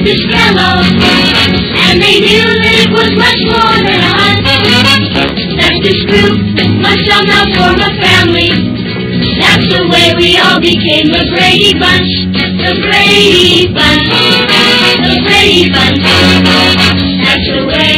this fellow, and they knew that it was much more than a hunt. That this group must somehow form a family. That's the way we all became the Brady Bunch. The Brady Bunch. The Brady Bunch. That's the way